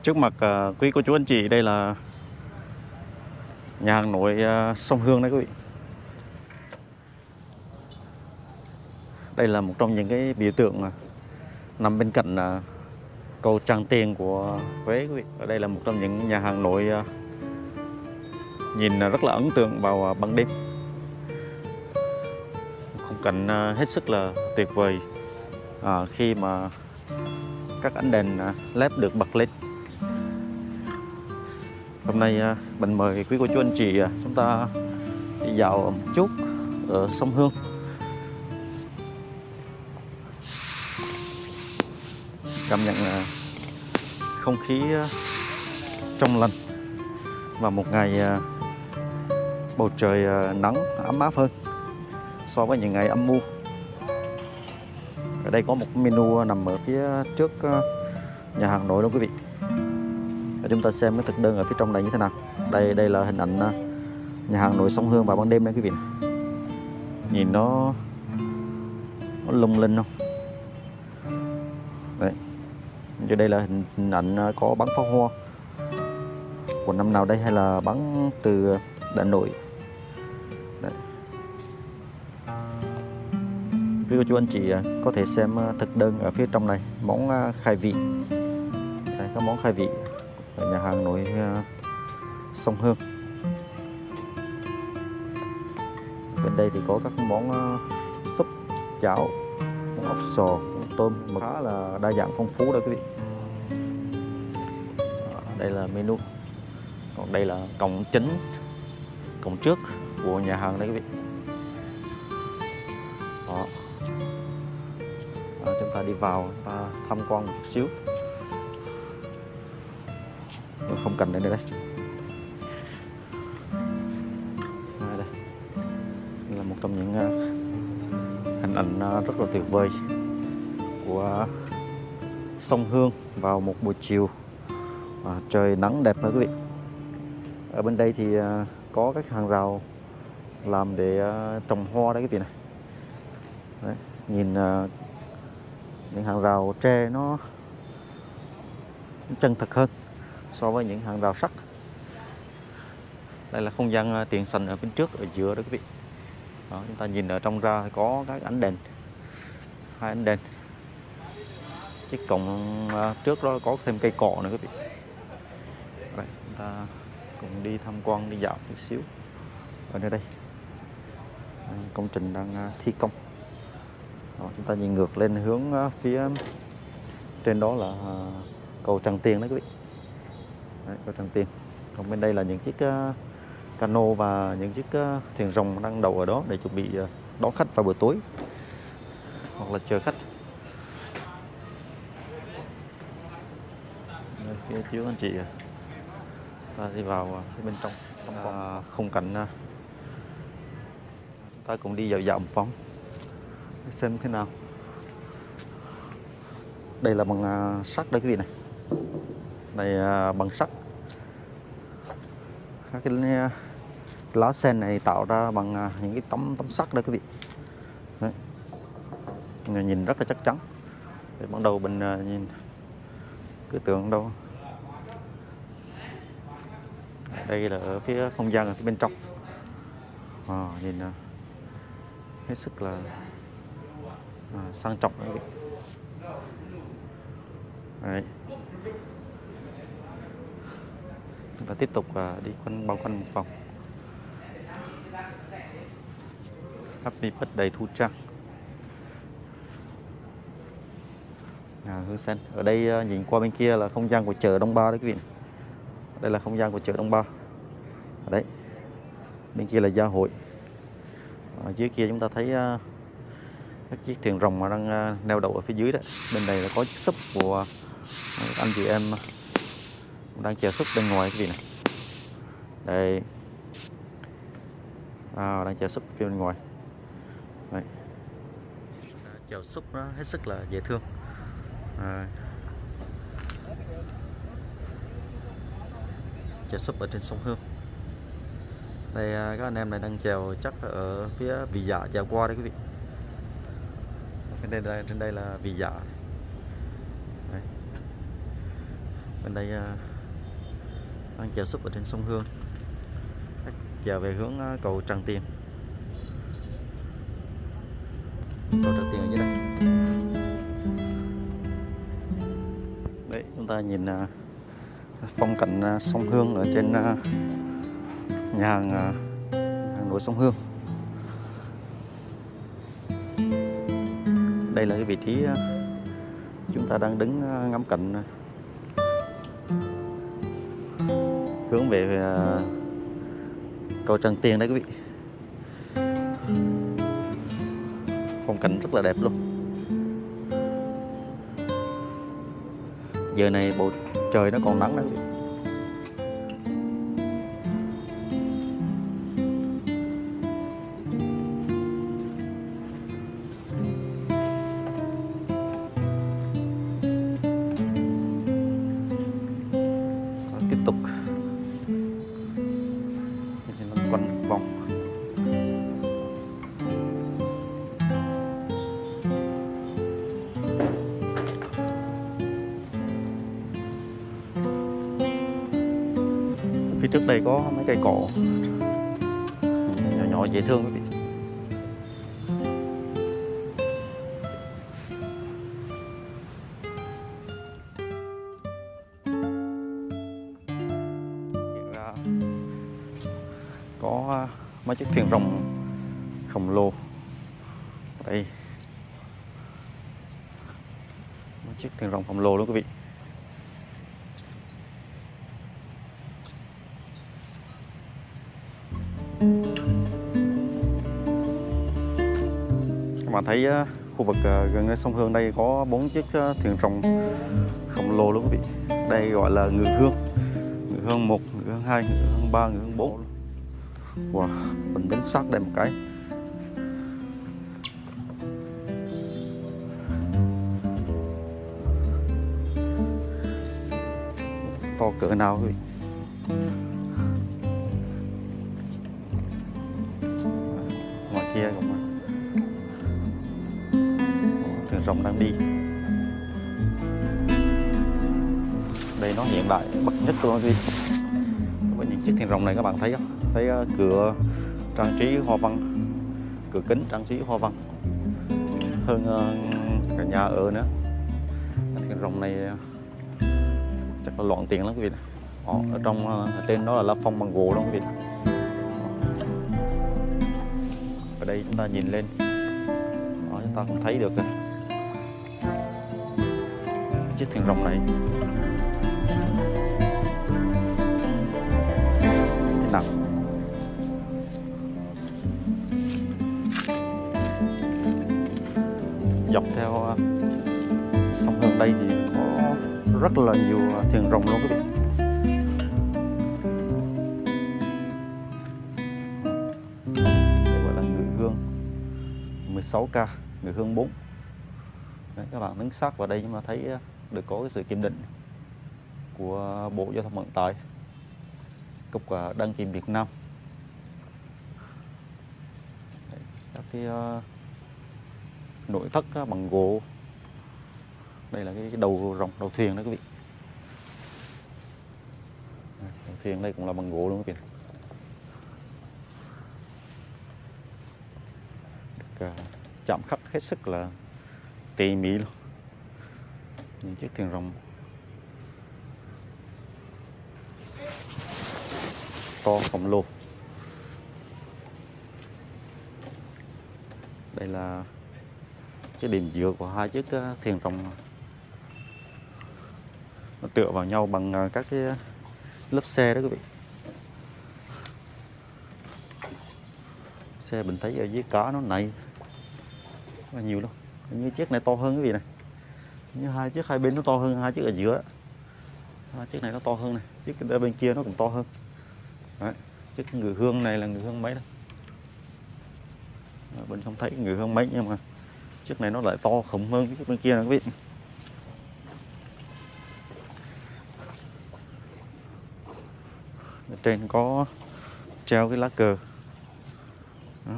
Trước mặt quý cô chú anh chị, đây là nhà hàng nổi sông Hương đấy quý vị. Đây là một trong những cái biểu tượng nằm bên cạnh cầu Tràng Tiền của Huế quý vị. Ở đây là một trong những nhà hàng nổi nhìn rất là ấn tượng vào ban đêm. Khung cảnh hết sức là tuyệt vời khi mà các ánh đèn LED được bật lên. Hôm nay mình mời quý cô chú anh chị chúng ta đi dạo một chút ở sông Hương. Cảm nhận không khí trong lành và một ngày bầu trời nắng ấm áp hơn so với những ngày âm u. Ở đây có một menu nằm ở phía trước nhà hàng nổi đó quý vị. Để chúng ta xem cái thực đơn ở phía trong này như thế nào. Đây là hình ảnh nhà hàng nổi sông Hương vào ban đêm đấy quý vị. Nhìn nó lung linh không? Đấy. Dưới đây là hình ảnh có bắn pháo hoa của năm nào đây, hay là bắn từ Hà Nội. Đấy. Quý cô chú anh chị có thể xem thực đơn ở phía trong này. Món khai vị. Đây, có món khai vị ở nhà hàng nổi sông Hương. Bên đây thì có các món súp, cháo, món ốc sò, món tôm khá là đa dạng phong phú đó quý vị. Đây là menu. Còn đây là cổng chính, cổng trước của nhà hàng đây quý vị. Đó. Chúng ta đi vào, chúng ta tham quan một chút xíu không cảnh đây nữa đây. Đây là một trong những hình ảnh rất là tuyệt vời của sông Hương vào một buổi chiều trời nắng đẹp đó quý vị. Ở bên đây thì có các hàng rào làm để trồng hoa đấy quý vị này. Đấy, nhìn những hàng rào tre nó chân thật hơn so với những hàng rào sắt. Đây là không gian tiền sành ở bên trước, ở giữa đó quý vị. Đó, chúng ta nhìn ở trong ra có các ánh đèn, 2 ánh đèn. Chiếc cổng trước đó có thêm cây cọ nữa quý vị. Đây, chúng ta cùng đi tham quan, đi dạo chút xíu ở nơi đây. Công trình đang thi công. Đó, chúng ta nhìn ngược lên hướng phía trên đó là cầu Tràng Tiền đấy quý vị. Đấy, cầu Tràng Tiền. Còn bên đây là những chiếc cano và những chiếc thuyền rồng đang đậu ở đó để chuẩn bị đón khách vào buổi tối hoặc là chờ khách. Đây, phía trước anh chị ta đi vào phía bên trong khung cảnh. Chúng ta cùng đi dạo dạo một vòng xem thế nào. Đây là bằng sắt đấy quý vị này. Đây bằng sắt. Các cái lá sen này tạo ra bằng những cái tấm sắt đó quý vị. Đấy. Nhìn rất là chắc chắn. Để ban đầu mình nhìn cứ tưởng đâu. Đây là ở phía không gian ở phía bên trong. Nhìn hết sức là sang trọng đó quý vị. Đấy. Chúng ta tiếp tục đi bao quanh một vòng. Happy Birthday Thu Trang. Hương sen. Ở đây nhìn qua bên kia là không gian của chợ Đông Ba đấy quý vị. Đây là không gian của chợ Đông Ba. Ở đấy. Bên kia là Gia Hội. Ở dưới kia chúng ta thấy các chiếc thuyền rồng mà đang neo đậu ở phía dưới đấy. Bên này là có chiếc súp của anh chị em đang chèo súp bên ngoài quý vị này. Đây. Đang chèo súp phía bên ngoài. Đấy. Chèo súp nó hết sức là dễ thương. Chèo súp ở trên sông Hương. Đây các anh em này đang chèo chắc ở phía Vị Dạ chèo qua đấy quý vị. Trên đây là Vị Dạ. Đấy. Bên đây đang chèo súp ở trên sông Hương, chèo về hướng cầu Tràng Tiền. Cầu Tràng Tiền ở dưới đây. Đấy, chúng ta nhìn phong cảnh sông Hương ở trên nhà hàng nổi sông Hương. Đây là cái vị trí chúng ta đang đứng ngắm cảnh hướng về cầu Tràng Tiền đấy quý vị. Phong cảnh rất là đẹp luôn. Giờ này bầu trời nó còn nắng đó quý vị. Tiếp tục quanh vòng. Phía trước đây có mấy cây cỏ nhỏ nhỏ dễ thương quý vị. Hiện ra có mấy chiếc thuyền rồng khổng lồ đây, mấy chiếc thuyền rồng khổng lồ luôn quý vị. Các bạn thấy khu vực gần sông Hương đây có 4 chiếc thuyền rồng khổng lồ luôn quý vị. Đây gọi là Ngự Hương, Ngự Hương 1, Ngự Hương 2, Ngự Hương 3, Ngự Hương 4. Wow, mình đến sát đây một cái. To cỡ nào quý vị. Ngoài kia cũng thuyền rồng đang đi. Đây nó hiện đại bậc nhất luôn quý vị. Với những chiếc thuyền rồng này các bạn thấy không? Thấy cửa trang trí hoa văn, cửa kính trang trí hoa văn hơn cả nhà ở nữa. Thuyền rồng này chắc là loạn tiền lắm quý vị. Ở trong ở trên đó là la phong bằng gỗ đó quý vị. Ở đây chúng ta nhìn lên, chúng ta cũng thấy được chiếc thuyền rồng này nặng. Dọc theo sông Hương đây thì có rất là nhiều thuyền rồng luôn quý vị. Đây gọi là Ngự Hương 16K, Ngự Hương 4. Đấy, các bạn đứng sát vào đây nhưng mà thấy được có cái sự kiểm định của Bộ Giao thông Vận tải, Cục Đăng kiểm Việt Nam. Đấy, các cái nội thất bằng gỗ. Đây là cái đầu rồng, đầu thuyền đó quý vị. Đầu thuyền đây cũng là bằng gỗ luôn quý vị. Được chạm khắc hết sức là tỉ mỉ luôn. Những chiếc thuyền rồng to khổng lồ. Đây là cái điểm dựa của hai chiếc thuyền rồng, nó tựa vào nhau bằng các cái lớp xe đó quý vị. Xe mình thấy ở dưới cá nó này rất là nhiều luôn. Như chiếc này to hơn quý vị này, như hai chiếc hai bên nó to hơn hai chiếc ở giữa. Hai chiếc này nó to hơn này, chiếc bên kia nó cũng to hơn. Đấy, chiếc Ngự Hương này là Ngự Hương mấy đâu, mình không thấy Ngự Hương mấy, nhưng mà chiếc này nó lại to khủng hơn cái chiếc bên kia nè quý vị. Ở trên có treo cái lá cờ. Đó.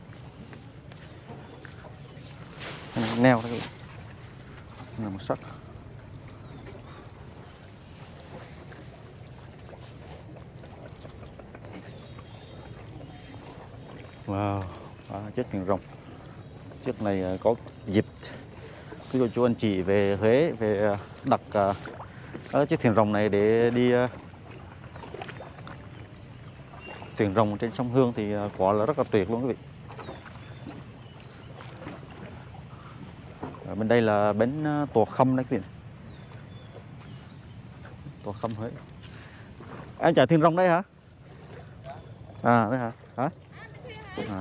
Cái này neo đó quý vị, là một sắt. Wow, chiếc thuyền rồng. Chiếc này có dịp quý cô chú anh chị về Huế về đặt chiếc thuyền rồng này để đi thuyền rồng trên sông Hương thì quả là rất là tuyệt luôn quý vị. Ở bên đây là bến Tòa Khâm đấy quý vị. Tòa Khâm Huế. Em chạy thuyền rồng đây hả? À đấy hả? Hả? À.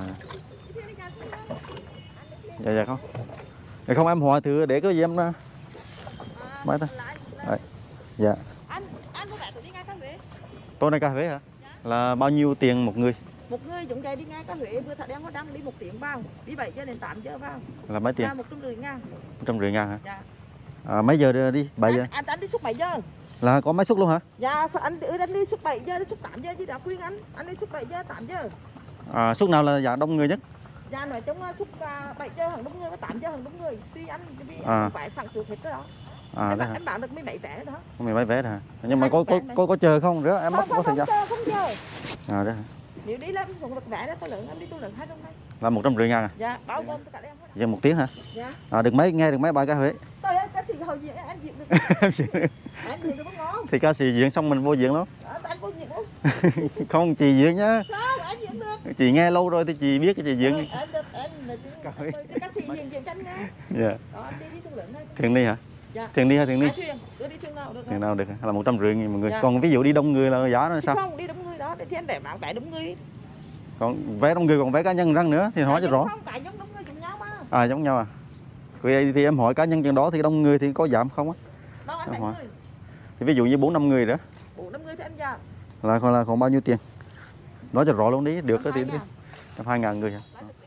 Dạ dạ không. Dạ không em hỏi thử để có gì em mai ta. Dạ. Anh có bạn đi ngay Cá Huế. Tôi này Cá Huế hả? Là bao nhiêu tiền một người? Một người chúng đây đi ngay Cá Huế vừa thả đen có đăng đi 1 tiếng vào, đi 7 giờ đến 8 giờ vào. Là mấy tiền? 150 ngàn. 150 ngàn hả? Dạ. À, mấy giờ đi? 7 giờ. Anh đi suốt 7 giờ. Là có máy xúc luôn hả? Dạ, anh đi suốt 7 giờ, đi suốt 8 giờ chứ đã khuyên anh đi suốt 7 giờ 8 giờ. À, xúc nào là dạ đông người nhất? Dạ nói chung suốt 7 giờ hàng đông người với 8 giờ hàng đông người. Tuy anh vì phải sẵn sửa hết đó. À, em bán được mấy vé đó. Mấy vé hả? Nhưng mà có chờ không? Rứa em mất có thời gian. Không chờ. À đó hả? Nếu đi làm không được vé đó có lượng em đi tu lượng 200 này. Là 150 ngàn à? Dạ, bao gồm tất cả em hết. Giờ 1 tiếng hả? Dạ. À được mấy bài Cá Huế. Tôi ơi, ca sĩ hồi diễn anh diễn được. Anh diễn được ngon. Thì ca sĩ diễn xong mình vô diễn luôn. Anh vô diễn luôn. Không chị diễn nhá. Không, anh diễn được. Chị nghe lâu rồi thì chị biết cái chị diễn. Em là ca sĩ diễn tranh nha. Dạ. Đó, anh đi tu lượng thôi. Thuyền đi hả? Dạ. Thuyền đi hay thuyền đi? Thuyền, đi thuyền nào được. Thuyền nào được là 150 nghìn mọi người. Dạ. Còn ví dụ đi đông người là giá nó sao? Không, đi đông người đó thì em để bán vé đông người. Còn vé đông người còn vé cá nhân răng nữa thì hỏi cho rõ. Không, cả giống đông người giống nhau mà. À giống nhau à? Vậy thì em hỏi cá nhân trên đó thì đông người thì có giảm không á? Đâu anh 7 người. Thì ví dụ như 4-5 người đó. 4-5 người thì em giảm. Là còn bao nhiêu tiền? Nói cho rõ luôn đi, được cái tiền đi. 2.000 người hả?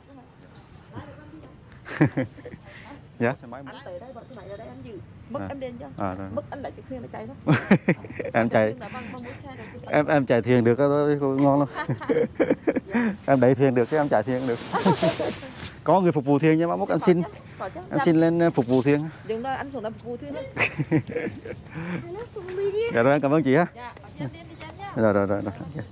Dạ. Anh tới đây, bọn xe máy ở đây anh giữ. Mất em đến cho. À, rồi. Mất anh lại chiếc thuyền nó chạy thôi. Em chạy. Em chạy thuyền được ngon lắm. Em đẩy thuyền được chứ em chạy thuyền được. Có người phục vụ thuyền nhưng mà mốt em xin. Em xin lên phục vụ thuyền. Đừng nói anh xuống làm phục vụ thuyền thôi. Dạ rồi em cảm ơn chị ha. Dạ, đi nhá. Rồi.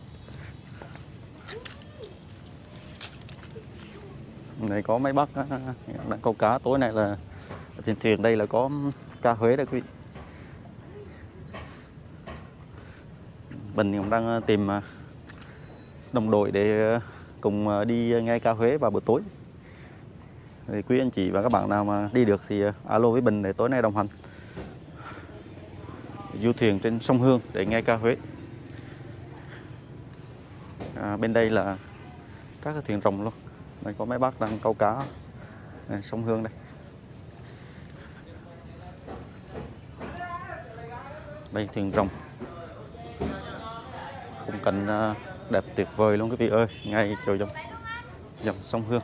Này có mấy bác đang câu cá, tối nay là trên thuyền đây là có cá Huế đây quý vị. Bình cũng đang tìm đồng đội để cùng đi nghe cá Huế vào buổi tối. Thì quý anh chị và các bạn nào mà đi được thì alo với Bình để tối nay đồng hành du thuyền trên sông Hương để nghe cá Huế. Bên đây là các cái thuyền rồng luôn. Đây có mấy bác đang câu cá sông Hương đây. Đây thuyền rồng. Khung cảnh đẹp tuyệt vời luôn quý vị ơi, ngay chỗ dòng sông Hương.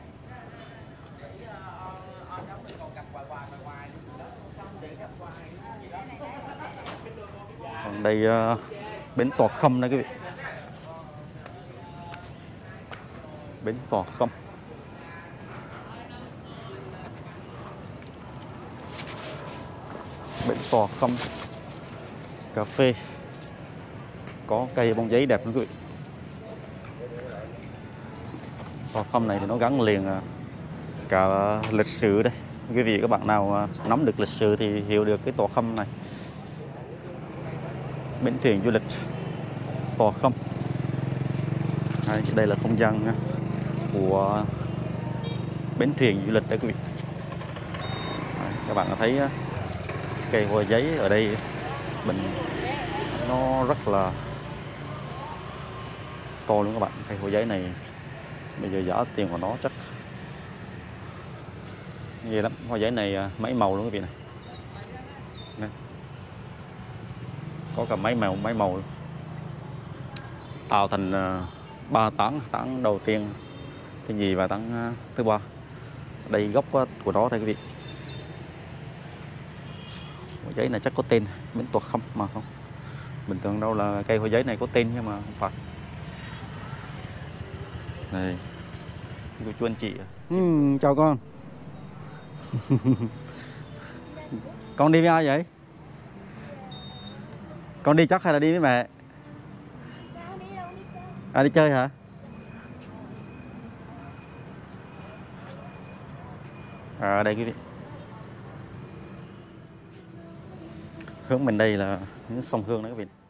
Còn đây bến Tòa Khâm đây quý vị. Bến Tòa Khâm. Bến Tòa Khâm. Cà phê. Có cây bông giấy đẹp lắm quý vị. Tòa Khâm này thì nó gắn liền cả lịch sử đây. Quý vị các bạn nào nắm được lịch sử thì hiểu được cái Tòa Khâm này. Bến thuyền du lịch Tòa Khâm. Đây là không gian của bến thuyền du lịch đấy quý vị. Các bạn thấy cây hoa giấy ở đây mình nó rất là to luôn các bạn. Cây hoa giấy này bây giờ giá tiền của nó chắc ghê lắm. Hoa giấy này mấy màu luôn quý vị này. Đây. Có cả mấy màu luôn. Tạo thành 3 tán đầu tiên, thứ nhì và tán thứ ba. Đây gốc của nó đây quý vị. Hoa giấy này chắc có tên bến Tòa Khâm mà không. Bình thường đâu là cây hoa giấy này có tên nhưng mà không phải. Này, cô chú anh chị. Chào con. Con đi với ai vậy? Con đi chắc hay là đi với mẹ? À đi chơi hả? Đây quý vị, hướng bên đây là những sông Hương đấy quý vị.